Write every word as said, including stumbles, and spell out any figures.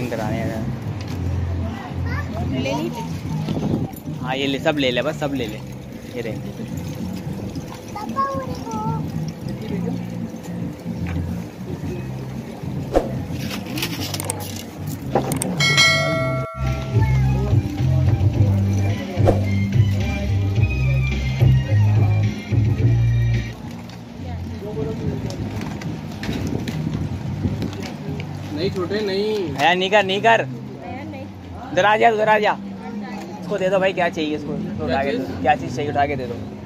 Shopping कराने हैं। ले ली? हाँ ये ले, सब ले ले, बस सब ले ले। ये देख नहीं छोटे नहीं है, नहीं कर नहीं कर, इधर आ जा, उधर आ जा। इसको दे दो भाई, क्या चाहिए इसको, उठा के दो, क्या चीज़ चाहिए उठा के दे दो।